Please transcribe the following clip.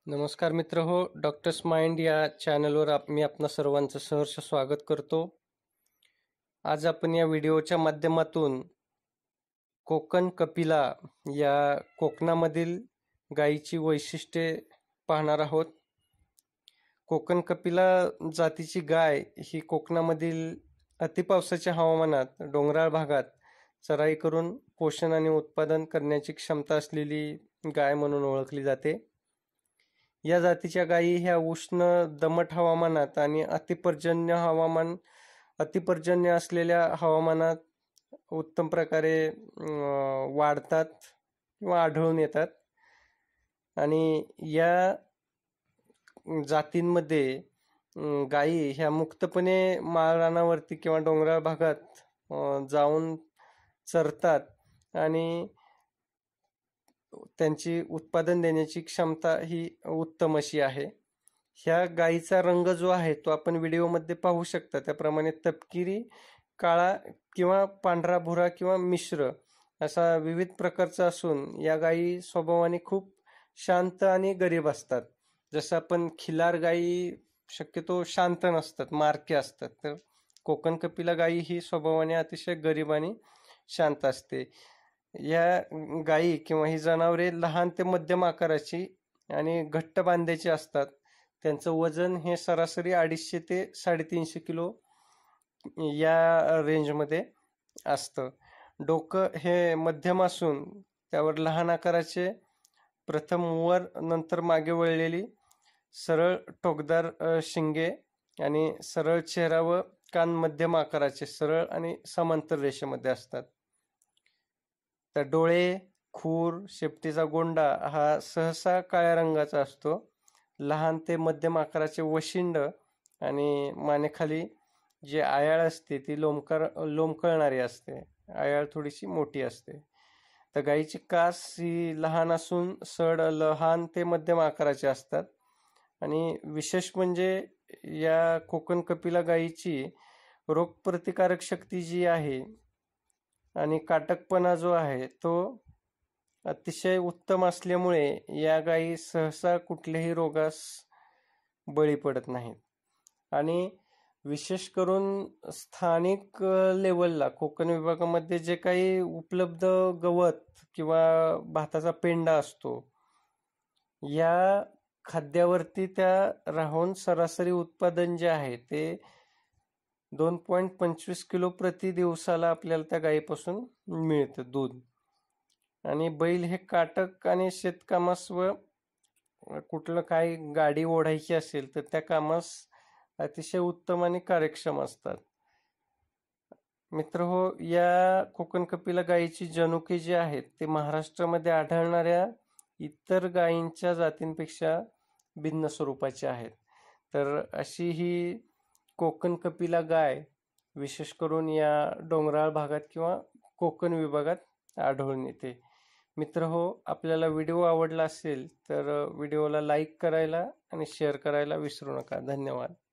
नमस्कार मित्र हो, डॉक्टर्स माइंड या चॅनलवर मी आपणा सर्वांचं सहर्ष स्वागत करतो. आज आपण या व्हिडिओच्या माध्यमातून कोकण कपिला या कोकणामधील गायीची वैशिष्ट्ये पाहणार आहोत. कोकण कपिला जातीची गाय ही कोकणामधील अतिपावसाच्या हवामानात डोंगराळ भागात चराई करून पोषण आणि उत्पादन करण्याची क्षमता असलेली गाय म्हणून ओळखली जाते. या जातीच्या गायी ह्या उष्ण दमट हवामानात आणि अतिपर्जन्य असलेल्या हवामानात उत्तम प्रकारे वाढतात किंवा आढळून येतात. आणि या जातींमध्ये गायी ह्या मुक्तपणे माळरानावरती किंवा डोंगराळ भागात जाऊन चरतात आणि त्यांची उत्पादन देण्याची क्षमता ही उत्तम अशी आहे. ह्या गायीचा रंग जो आहे तो आपण व्हिडिओमध्ये पाहू शकता. त्याप्रमाणे तपकिरी, काळा किंवा पांढरा भुरा किंवा मिश्र असा विविध प्रकारचा असून या गायी स्वभावाने खूप शांत आणि गरीब असतात. जसं आपण खिलार गायी शक्यतो शांत नसतात, मारके असतात, तर कोकण कपिला गायी ही स्वभावाने अतिशय गरीब आणि शांत असते. या गायी किंवा ही जनावरे लहान ते मध्यम आकाराची आणि घट्ट बांध्याची असतात. त्यांचं वजन हे सरासरी 250 ते 350 किलो या रेंजमध्ये असतं. डोकं हे मध्यम असून त्यावर लहान आकाराचे प्रथम वर नंतर मागे वळलेली सरळ टोकदार शिंगे आणि सरळ चेहरा व कान मध्यम आकाराचे सरळ आणि समांतर रेषेमध्ये असतात. तर डोळे, खूर, शेपटीचा गोंडा हा सहसा काळ्या रंगाचा असतो. लहान ते मध्यम आकाराचे वशिंड आणि मानेखाली जी आयाळ असते ती लोंबकळणारी असते. आयाळ थोडीशी मोठी असते. तर गायीची कास ही लहान असून सड लहान ते मध्यम आकाराचे असतात. आणि विशेष म्हणजे या कोकण कपिला गायीची रोगप्रतिकारक शक्ती जी आहे आणि काटकपणा जो आहे तो अतिशय उत्तम असल्यामुळे या गायी सहसा कुठल्याही रोगास बळी पडत नाहीत. आणि विशेष करून स्थानिक लेवलला कोकण विभागामध्ये जे काही उपलब्ध गवत किंवा भाताचा पेंडा असतो या खाद्यावरती त्या राहून सरासरी उत्पादन जे आहे ते 2.25 किलो प्रति दिवसाला आपल्याला त्या गायीपासून मिळतं दूध. आणि बैल हे काटक आणि शेतकामास व कुठलं काही गाडी ओढायची असेल तर त्या कामास अतिशय उत्तम आणि कार्यक्षम असतात. मित्र हो, या कोकण कपिला गायीची जनुके जी आहेत ते महाराष्ट्रामध्ये आढळणाऱ्या इतर गायींच्या जातींपेक्षा भिन्न स्वरूपाचे आहेत. तर अशी ही कोकण कपिला गाय विशेष करून या डोंगराळ भागात किंवा कोकण विभागात आढळून येते. मित्र हो, आपल्याला व्हिडिओ आवडला असेल तर व्हिडिओला लाईक करायला आणि शेअर करायला विसरू नका. धन्यवाद.